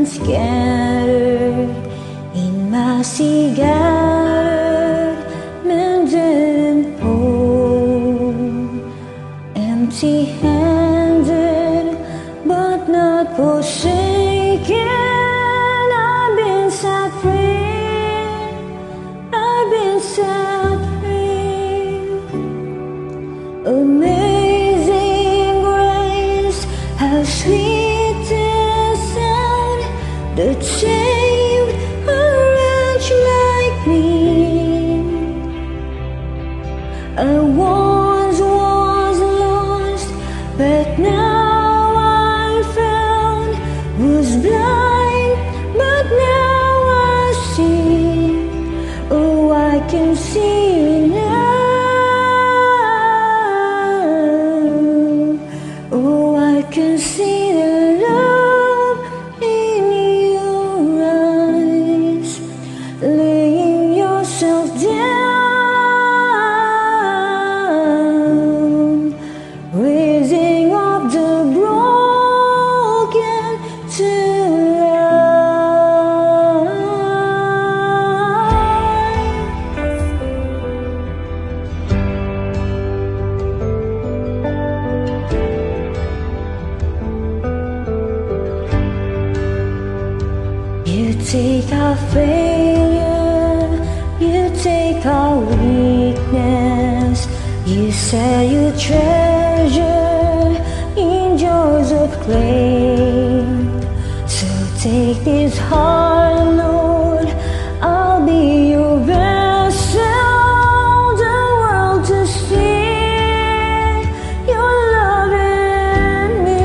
scattered in my sea-gathered mountain home, empty-handed but not forsaken. I've been set free, I've been set free. Amazing grace, how sweet the sound that saved a wretch like me. I once was lost, but now I'm found. Was blind, but now I see. Oh, I can see you now. Oh, I can see the love in your eyes, laying yourself down, raising up the broken to You take our failure, you take our weakness, you sell your treasure in jars of clay. So take this heart, Lord, I'll be your vessel, the world to see your love in me.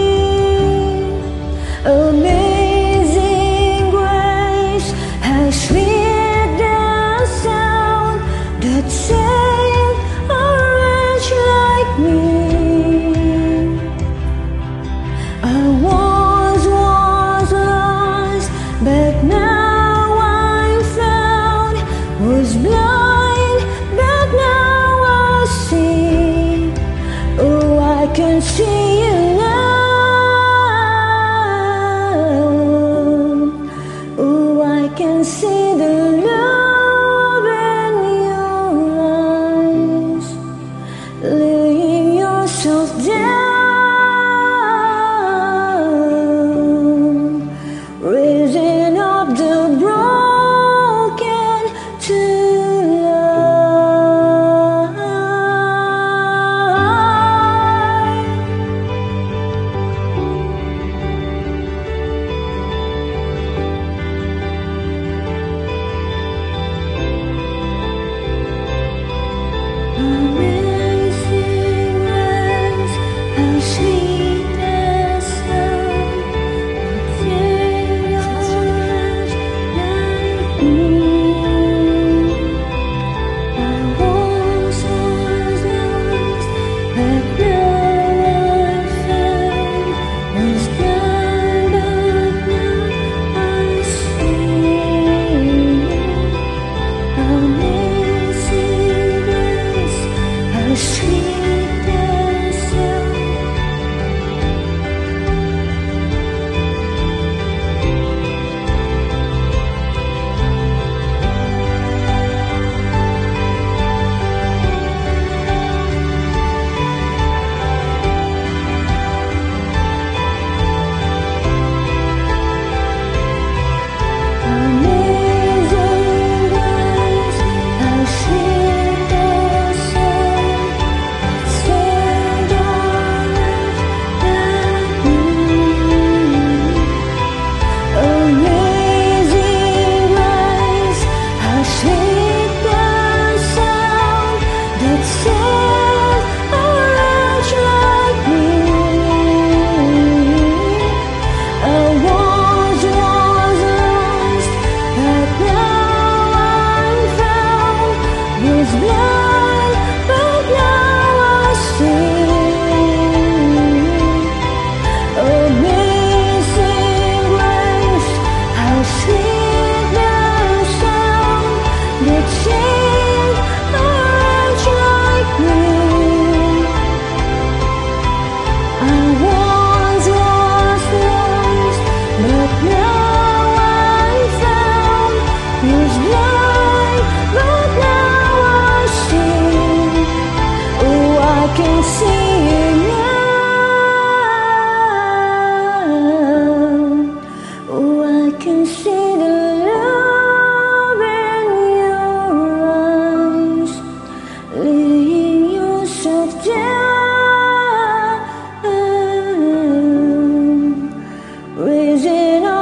Amazing grace, how sweet the sound that saved a wretch like me. I once was lost, but now I'm found. Was blind, but now I see. Oh, I can see you now. is in